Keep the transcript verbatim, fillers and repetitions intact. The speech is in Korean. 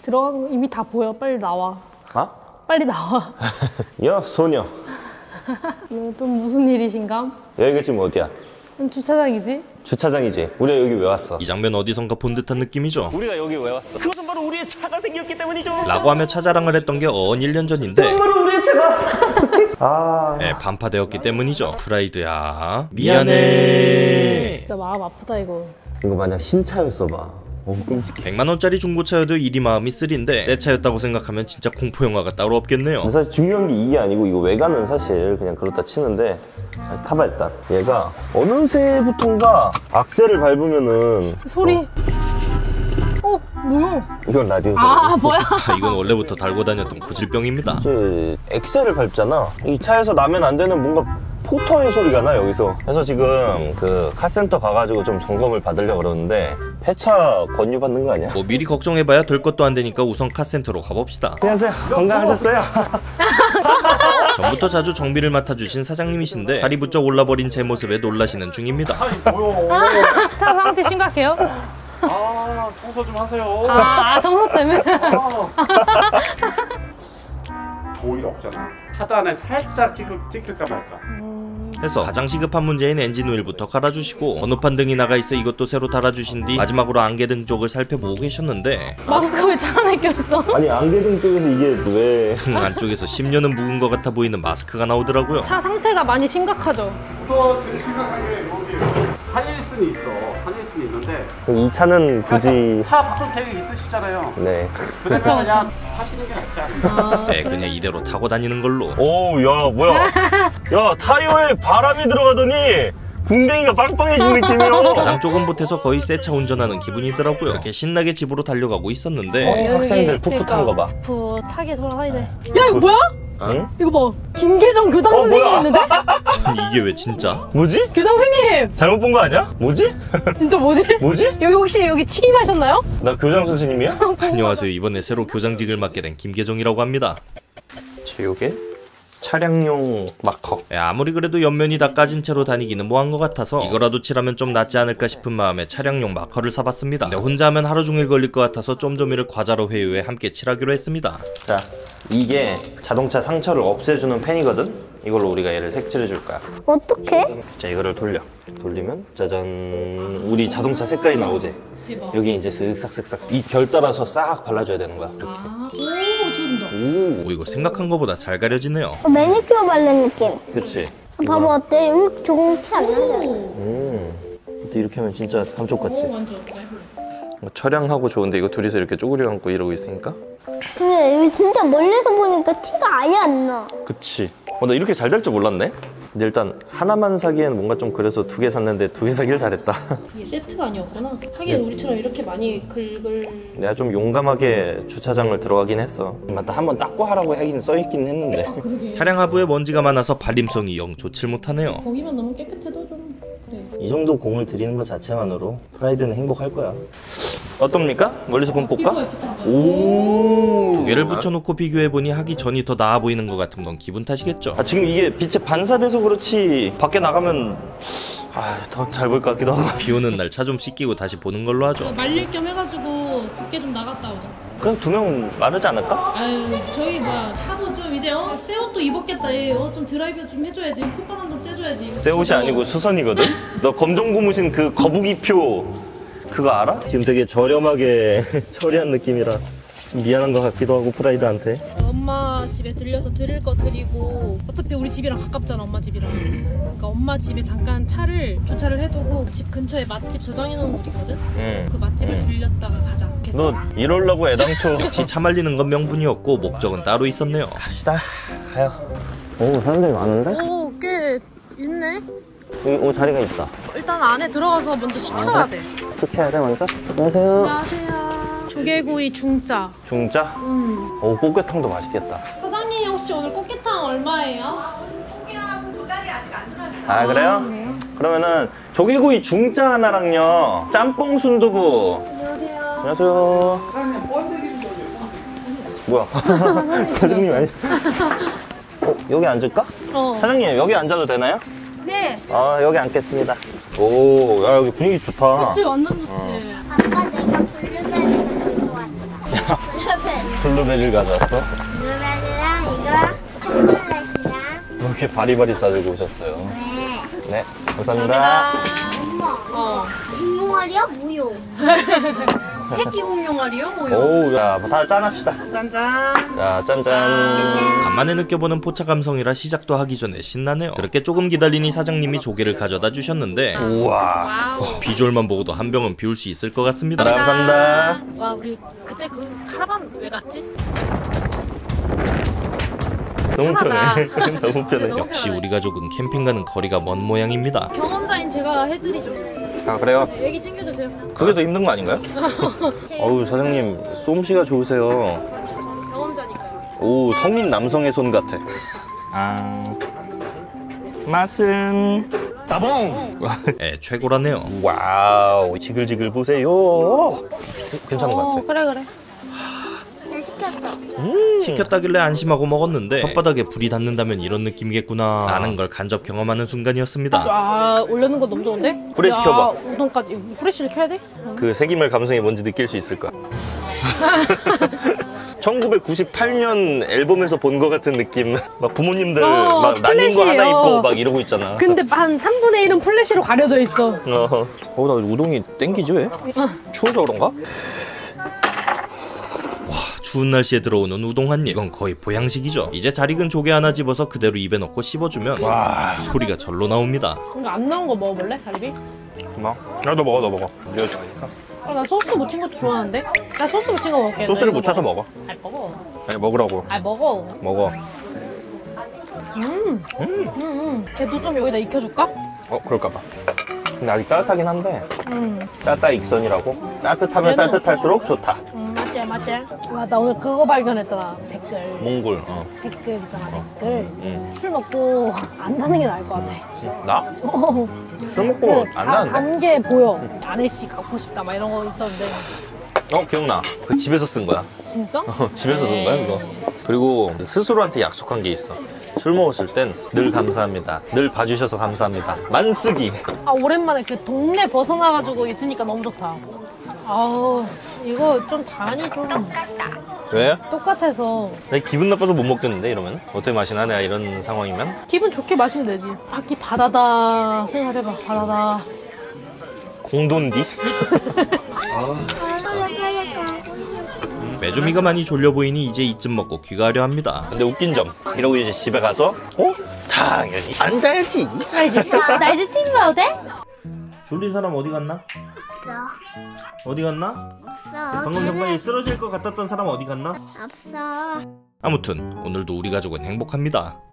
들어가는 거 이미 다 보여. 빨리 나와. 아? 빨리 나와. 야 소녀. 이거 또 무슨 일이신가? 여기가 지금 어디야? 주차장이지? 주차장이지. 우리가 여기 왜 왔어? 이 장면 어디선가 본 듯한 느낌이죠. 우리가 여기 왜 왔어? 그것은 바로 우리의 차가 생겼기 때문이죠. 라고 하며 차자랑을 했던 게 어언 일 년 전인데 바로 우리의 차가. 아. 네, 반파되었기 때문이죠. 프라이드야 미안해. 진짜 마음 아프다 이거. 이거 만약 신차였어 봐. 어, 끔찍해. 백만 원짜리 중고차여도 이리 마음이 쓰린데 새 차였다고 생각하면 진짜 공포영화가 따로 없겠네요. 사실 중요한 게 이게 아니고 이거 외관은 사실 그냥 그렇다 치는데 타봐 일단. 얘가 어느새부턴가 악셀을 밟으면은 소리. 어? 뭐야? 이건 라디오 소리. 아 뭐야? 이건 원래부터 달고 다녔던 고질병입니다. 이제 엑셀을 밟잖아. 이 차에서 나면 안 되는 뭔가 포터의 소리가 나 여기서. 그래서 지금 그 카센터 가가지고 좀 점검을 받으려고 그러는데 폐차 권유 받는 거 아니야? 뭐 미리 걱정해봐야 될 것도 안 되니까 우선 카센터로 가봅시다. 안녕하세요. 건강하셨어요? 전부터 자주 정비를 맡아주신 사장님이신데 살이 부쩍 올라버린 제 모습에 놀라시는 중입니다. 차 상태 심각해요? 아, 청소 좀 하세요. 아, 아 청소 때문에? 오일 없잖아. 하단에 살짝 찍을, 찍힐까 말까. 해서 가장 시급한 문제인 엔진 오일부터 갈아주시고 번호판 등이 나가 있어 이것도 새로 달아주신 뒤 마지막으로 안개등 쪽을 살펴보고 계셨는데 마스크 왜 차 안에 껴있어? 아니 안개등 쪽에서 이게 왜? 등 안쪽에서 십 년은 묵은 것 같아 보이는 마스크가 나오더라고요. 차 상태가 많이 심각하죠? 우선 제일 심각한 게 여기 하이리슨이 있어. 하이리슨이 있는데 이 차는 굳이 차 바꿀 계획 있으시잖아요. 네. 그러니까 그냥 타시는 게 낫지 않나. 네, 그냥 이대로 타고 다니는 걸로. 오, 야 뭐야? 야 타이어에 바람이 들어가더니 궁뎅이가 빵빵해진 느낌이요. 가장 조금 보태서 거의 새 차 운전하는 기분이더라고요. 이렇게 신나게 집으로 달려가고 있었는데 어, 학생들 풋풋한 거 봐. 풋하게 돌아다니네. 야 이거 뭐야? 응? 이거 봐. 김계정 교장 어, 선생님 뭐야? 있는데? 아니 이게 왜 진짜? 뭐지? 교장 선생님! 잘못 본 거 아니야? 뭐지? 진짜 뭐지? 뭐지? 여기 혹시 여기 취임하셨나요? 나 교장 선생님이야? 안녕하세요. 이번에 새로 교장직을 맡게 된 김계정이라고 합니다. 요게 차량용 마커. 야, 아무리 그래도 옆면이 다 까진 채로 다니기는 뭐한 것 같아서 이거라도 칠하면 좀 낫지 않을까 싶은 마음에 차량용 마커를 사봤습니다. 근데 혼자 하면 하루 종일 걸릴 것 같아서 쫌쫌이를 과자로 회유해 함께 칠하기로 했습니다. 자, 이게 자동차 상처를 없애주는 펜이거든? 이걸로 우리가 얘를 색칠해 줄 거야. 어떡해? 자, 이거를 돌려. 돌리면 짜잔, 우리 자동차 색깔이 나오지? 대박. 여기 이제 쓱싹쓱싹 이 결 따라서 싹 발라줘야 되는 거야. 이렇게. 아, 오 지워진다. 오, 오, 이거 생각한 것보다 잘 가려지네요. 어, 매니큐어 바른 느낌. 그치? 봐봐 어때? 여기 조금 티 안 나잖아. 음, 근데 이렇게 하면 진짜 감쪽 같지? 오 완전. 촬영하고 좋은데 이거 둘이서 이렇게 쪼그려 앉고 이러고 있으니까? 그래 여기 진짜 멀리서 보니까 티가 아예 안 나. 그치. 어, 나 이렇게 잘 될 줄 몰랐네? 근데 일단 하나만 사기에는 뭔가 좀 그래서 두 개 샀는데 두 개 사기를 잘했다. 이게 세트가 아니었구나. 하긴 우리처럼 이렇게 많이 긁을. 내가 좀 용감하게 주차장을 들어가긴 했어. 맞다, 한번 닦고 하라고 하긴 써있긴 했는데. 아 그러게. 차량 하부에 먼지가 많아서 발림성이 영 좋질 못하네요. 거기만 너무 깨끗해도 좀 그래. 이 정도 공을 들이는 것 자체만으로 프라이드는 행복할 거야. 어떻습니까? 멀리서 본 볼까? 오. 두 개를 붙여놓고 비교해보니 하기 전이 더 나아 보이는 것 같은 건 기분 탓이겠죠. 아, 지금 이게 빛에 반사돼서 그렇지 밖에 나가면 아, 더 잘 보일 것 같기도 하고. 비 오는 날 차 좀 씻기고 다시 보는 걸로 하죠. 말릴 겸 해가지고 밖에 좀 나갔다 오자. 그냥 두 명 마르지 않을까? 아유 저기 뭐야 차도 좀 이제 어? 새 옷도 입었겠다 얘. 어, 좀 드라이브 좀 해줘야지. 콧바람 좀 쐬줘야지. 새 옷이 아니고 수선이거든? 너 검정 고무신 그 거북이표 그거 알아? 지금 되게 저렴하게 처리한 느낌이라 미안한 것 같기도 하고 프라이드한테. 엄마 집에 들려서 드릴 거 드리고 어차피 우리 집이랑 가깝잖아 엄마 집이랑. 그러니까 엄마 집에 잠깐 차를 주차를 해두고 집 근처에 맛집 저장해 놓은 곳 있거든? 응. 그 맛집을 응. 들렸다가 가자. 너 이럴라고 애당초. 역시 차 말리는 건 명분이었고 목적은 따로 있었네요. 갑시다. 가요. 오, 사람들이 많은데? 오 꽤 있네? 여기 오, 자리가 있다. 일단 안에 들어가서 먼저 시켜야 돼. 시켜야 돼 먼저? 안녕하세요. 안녕하세요. 조개구이 중짜. 중짜? 음. 오, 꽃게탕도 맛있겠다. 사장님 혹시 오늘 꽃게탕 얼마예요? 아, 그래요? 그러면은 조개구이 중짜 하나랑요 짬뽕 순두부. 안녕하세요. 안녕하세요. 뭐야? 사장님 아니? 어, 여기 앉을까? 어. 사장님 여기 앉아도 되나요? 네. 아, 여기 앉겠습니다. 오, 야, 여기 분위기 좋다. 그치 완전 좋지. 아빠 내가 블루베리 가지고 왔다. 블루베리를 가져왔어? 블루베리랑 이거 초콜릿이랑. 이렇게 바리바리 싸들고 오셨어요. 네. 네, 감사합니다. 엄마. 어. 공룡알이야 무용. 새끼 공룡알이요? 뭐요? 오, 자, 다 짠합시다. 짠짠. 자, 짠짠. 간만에 느껴보는 포차 감성이라 시작도 하기 전에 신나네요. 그렇게 조금 기다리니 사장님이 조개를 가져다 주셨는데 우와. 와우. 비주얼만 보고도 한 병은 비울 수 있을 것 같습니다. 감사합니다. 와 우리 그때 그 카라반 왜 갔지? 너무 편하다. 편해. 너무 편해. 너무 역시 편하네. 우리 가족은 캠핑 가는 거리가 먼 모양입니다. 경험자인 제가 해드리죠. 아, 그래요? 애기 챙겨주세요. 그게 더 힘든 거 아닌가요? 어우, 사장님, 솜씨가 좋으세요. 경험자니까요. 오, 성인 남성의 손 같아. 아, 맛은 따봉. 에 최고라네요. 와우, 지글지글 보세요. 괜찮은 것 어 같아. 그래 그래. 나 시켰어. 음. 시켰다길래 안심하고 먹었는데 혓바닥에 불이 닿는다면 이런 느낌이겠구나 라는 걸 간접 경험하는 순간이었습니다. 아 올려는 거 너무 좋은데? 후레쉬 야, 켜봐. 우동까지 후레쉬를 켜야 돼? 그 세기말 감성이 뭔지 느낄 수 있을 거야. 천구백구십팔 년 앨범에서 본 거 같은 느낌. 막 부모님들 어, 막 날린 거 하나 플래시예요. 입고 막 이러고 있잖아. 근데 한 삼분의 일은 플래시로 가려져 있어. 어, 어, 나 우동이 땡기지 왜? 추워서 그런가? 추운 날씨에 들어오는 우동 한 입. 이건 거의 보양식이죠. 이제 잘 익은 조개 하나 집어서 그대로 입에 넣고 씹어주면 와, 소리가 절로 나옵니다. 이거 안 나온 거 먹어볼래? 가리비? 뭐? 나도 먹어, 너 먹어. 이거 좋아하니까. 어, 나 소스 묻힌 것도 좋아하는데? 나 소스 묻힌 거 먹을게. 소스를 너 이거 묻혀서 먹어. 아 먹어. 아니, 먹으라고. 아 먹어. 먹어. 음. 음. 음. 걔도 좀 여기다 익혀줄까? 어, 그럴까봐. 근데 아직 따뜻하긴 한데 음. 따따 익선이라고. 따뜻하면 얘는- 따뜻할수록 좋다. 음 맞지 맞지. 와 나 오늘 그거 발견했잖아. 댓글. 몽골. 어. 댓글 있잖아 댓글. 응. 술 먹고 안 나는 게 나을 것 같아. 나? 어. 술 먹고 그 안 다- 나는데? 단계 보여. 아내씨 갖고 싶다 막 이런 거 있었는데. 어, 기억나. 그 집에서 쓴 거야. 진짜? 어, 집에서 쓴 거야, 그거. 그리고 스스로한테 약속한 게 있어. 술 먹었을 땐 늘 감사합니다. 늘 봐주셔서 감사합니다. 만쓰기. 아 오랜만에 그 동네 벗어나가지고 있으니까 너무 좋다. 아우 이거 좀 잔이 좀 왜? 똑같아서 나 기분 나빠서 못 먹겠는데 이러면? 어떻게 마시나 내가 이런 상황이면? 기분 좋게 마시면 되지. 밖이 바다다 생각해봐. 바다다. 공돈디? 메조미가 많이 졸려 보이니 이제 이쯤 먹고 귀가하려 합니다. 근데 웃긴 점 이러고 이제 집에 가서 어? 당연히 앉아야지. 나 이제 나 이제 팀 가도 돼? 졸린 사람 어디 갔나? 없어. 어디 갔나? 없어. 방금 전까지 쓰러질 것 같았던 사람 어디 갔나? 없어. 아무튼 오늘도 우리 가족은 행복합니다.